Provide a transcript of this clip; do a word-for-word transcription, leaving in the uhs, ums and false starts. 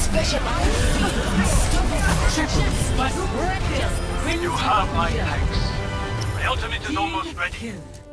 You have my thanks. My ultimate is almost ready.